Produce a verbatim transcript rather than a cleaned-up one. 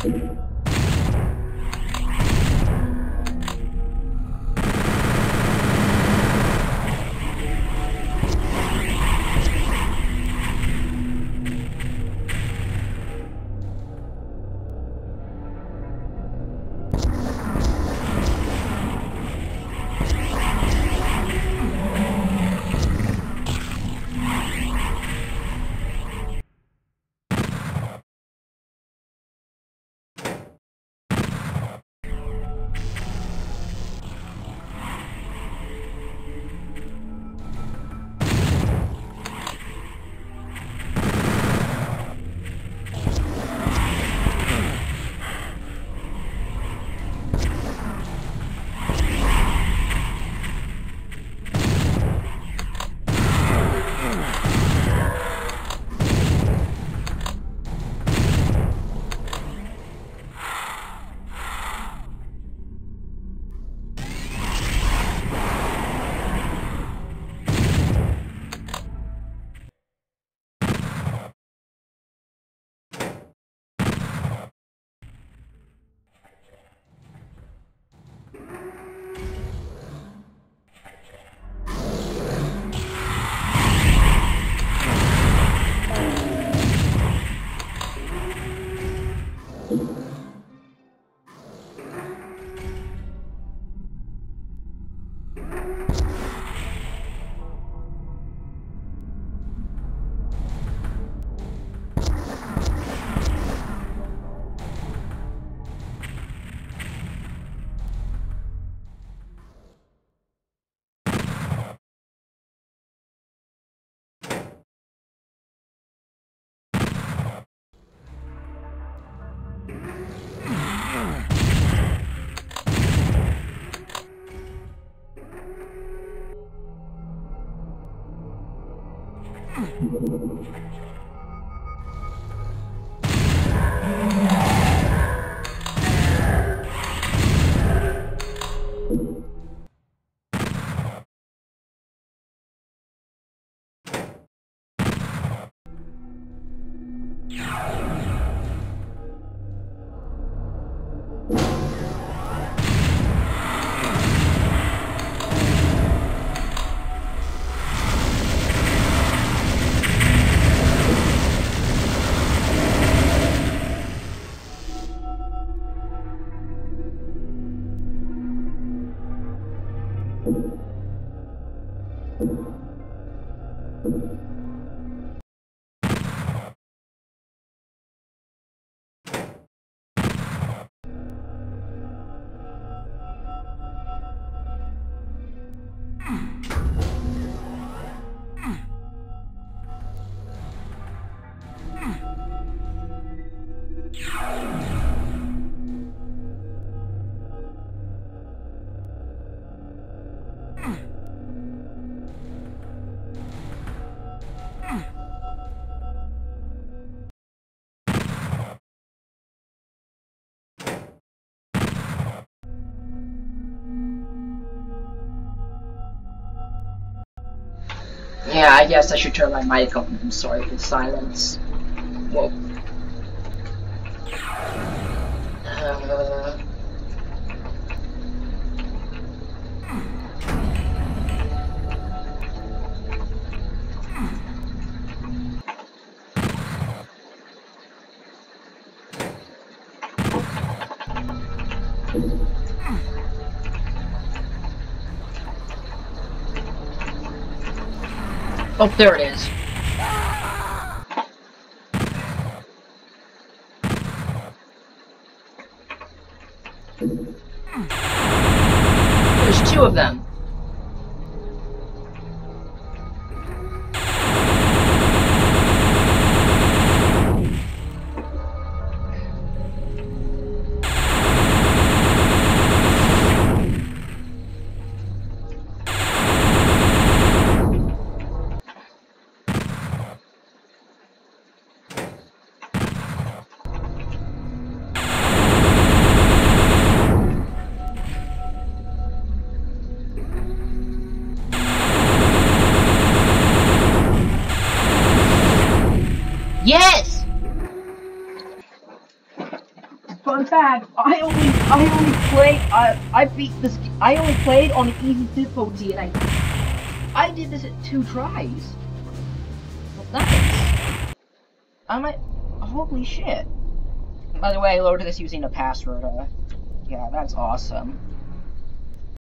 Yeah, I guess I should turn my mic on. I'm sorry for the silence. Whoa. Uh... Oh, there it is. There's two of them. Yes! fun fact, I only, I only played, I, I beat this, I only played on the easy difficulty, and I, I did this at two tries. Nice. I might, holy shit. By the way, I loaded this using a password, uh, yeah, that's awesome.